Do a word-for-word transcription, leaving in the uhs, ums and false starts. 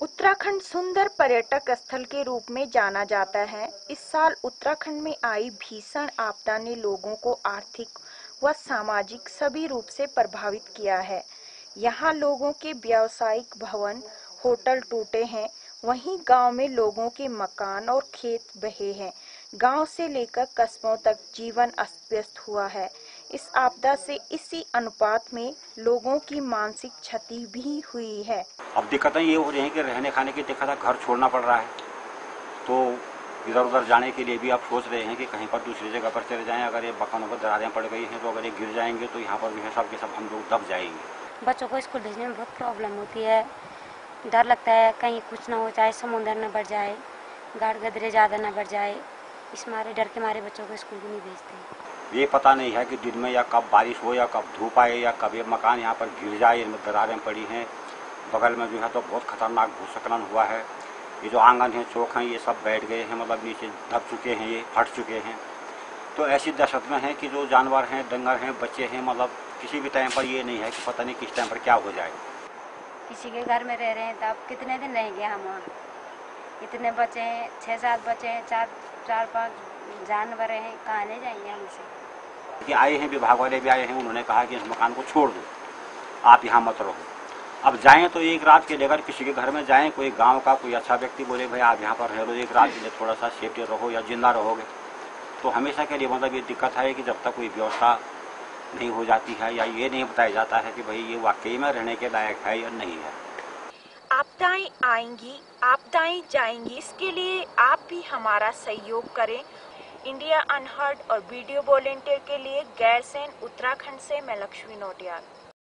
उत्तराखंड सुंदर पर्यटक स्थल के रूप में जाना जाता है। इस साल उत्तराखंड में आई भीषण आपदा ने लोगों को आर्थिक व सामाजिक सभी रूप से प्रभावित किया है। यहाँ लोगों के व्यावसायिक भवन, होटल टूटे हैं, वहीं गांव में लोगों के मकान और खेत बहे हैं। गांव से लेकर कस्बों तक जीवन अस्त-व्यस्त हुआ है। इस आपदा से इसी अनुपात में लोगों की मानसिक क्षति भी हुई है। अब दिक्कतें ये हो रही हैं कि रहने खाने की दिक्कत है, घर छोड़ना पड़ रहा है, तो इधर उधर जाने के लिए भी आप सोच रहे हैं कि कहीं पर दूसरी जगह पर चले जाएं। अगर ये मकानों पर दरारें पड़ गई हैं तो अगर ये गिर जाएंगे तो यहाँ पर भी है सब के सब हम लोग दब जाएंगे। बच्चों को स्कूल भेजने में बहुत प्रॉब्लम होती है, डर लगता है कहीं कुछ ना हो जाए, समुंदर न बढ़ जाए, गाड़ गदरे ज़्यादा न बढ़ जाए, इस मारे डर के मारे बच्चों को स्कूल भी नहीं भेजते। ये पता नहीं है कि दिन में या कब बारिश हो या कब धूप आए या कब ये मकान यहाँ पर गिर जाए, इनमें दरारें पड़ी हैं। बगल में जो है तो बहुत खतरनाक भूस्खलन हुआ है। ये जो आंगन है, चौक हैं, ये सब बैठ गए हैं, मतलब नीचे दब चुके हैं, ये फट चुके हैं। तो ऐसी दहशत में है कि जो जानवर हैं, डंगर हैं, बच्चे हैं, मतलब किसी भी टाइम पर ये नहीं है कि पता नहीं किस टाइम पर क्या हो जाए। किसी के घर में रह रहे हैं तो अब कितने दिन रहेंगे हम वहाँ? इतने बच्चे हैं, छः सात बच्चे हैं, चार चार पाँच जानवर हैं, कहाँ ले जाएंगे हम इसे? कि आए हैं, विभाग वाले भी आए हैं, उन्होंने कहा कि इस मकान को छोड़ दो, आप यहाँ मत रहो। अब जाएं तो एक रात के लिए अगर किसी के घर में जाएं, कोई गांव का कोई अच्छा व्यक्ति बोले भाई आप यहाँ पर रह लो एक रात के लिए, थोड़ा सा सेफ्टी रहो या जिंदा रहोगे, तो हमेशा के लिए मतलब ये दिक्कत है कि जब तक कोई व्यवस्था नहीं हो जाती है या ये नहीं बताया जाता है कि भाई ये वाकई में रहने के लायक है या नहीं है। आपदाएं आएंगी, आपदाएं जाएंगी, इसके लिए आप भी हमारा सहयोग करें। इंडिया अनहर्ड और वीडियो वॉलेंटियर के लिए गैरसैंण उत्तराखंड से मैं लक्ष्मी नोटियाल।